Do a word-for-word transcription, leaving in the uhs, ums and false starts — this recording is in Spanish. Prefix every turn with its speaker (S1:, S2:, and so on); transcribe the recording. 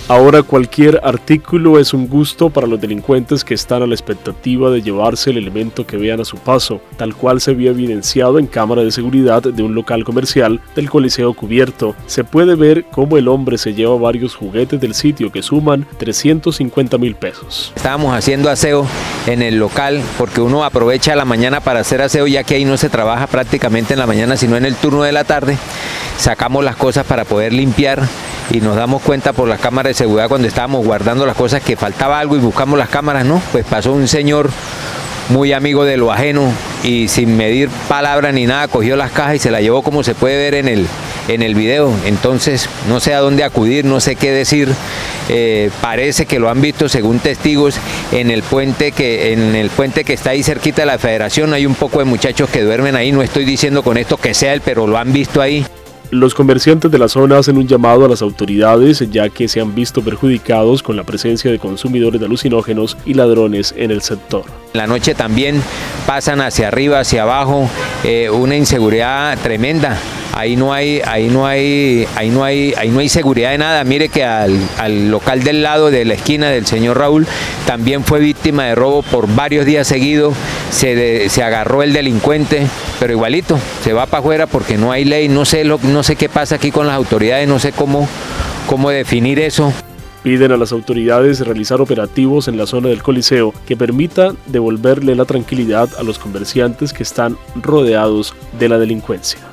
S1: Ahora cualquier artículo es un gusto para los delincuentes que están a la expectativa de llevarse el elemento que vean a su paso, tal cual se vio evidenciado en cámara de seguridad de un local comercial del Coliseo Cubierto. Se puede ver cómo el hombre se lleva varios juguetes del sitio que suman trescientos cincuenta mil pesos.
S2: Estábamos haciendo aseo en el local porque uno aprovecha la mañana para hacer aseo, ya que ahí no se trabaja prácticamente en la mañana sino en el turno de la tarde. Sacamos las cosas para poder limpiar y nos damos cuenta por las cámaras de seguridad cuando estábamos guardando las cosas que faltaba algo y buscamos las cámaras, ¿no? Pues pasó un señor muy amigo de lo ajeno y sin medir palabra ni nada cogió las cajas y se las llevó, como se puede ver en el, en el video. Entonces no sé a dónde acudir, no sé qué decir. Eh, parece que lo han visto según testigos en el puente que en el puente que está ahí cerquita de la Federación. Hay un poco de muchachos que duermen ahí, no estoy diciendo con esto que sea él, pero lo han visto ahí.
S1: Los comerciantes de la zona hacen un llamado a las autoridades, ya que se han visto perjudicados con la presencia de consumidores de alucinógenos y ladrones en el sector.
S2: En la noche también pasan hacia arriba, hacia abajo, eh, una inseguridad tremenda. Ahí no hay, ahí no hay, ahí no hay, ahí no hay seguridad de nada. Mire que al, al local del lado de la esquina del señor Raúl también fue víctima de robo por varios días seguidos. Se, se agarró el delincuente, pero igualito se va para afuera porque no hay ley. No sé lo, no sé qué pasa aquí con las autoridades, no sé cómo, cómo definir eso.
S1: Piden a las autoridades realizar operativos en la zona del Coliseo que permitan devolverle la tranquilidad a los comerciantes que están rodeados de la delincuencia.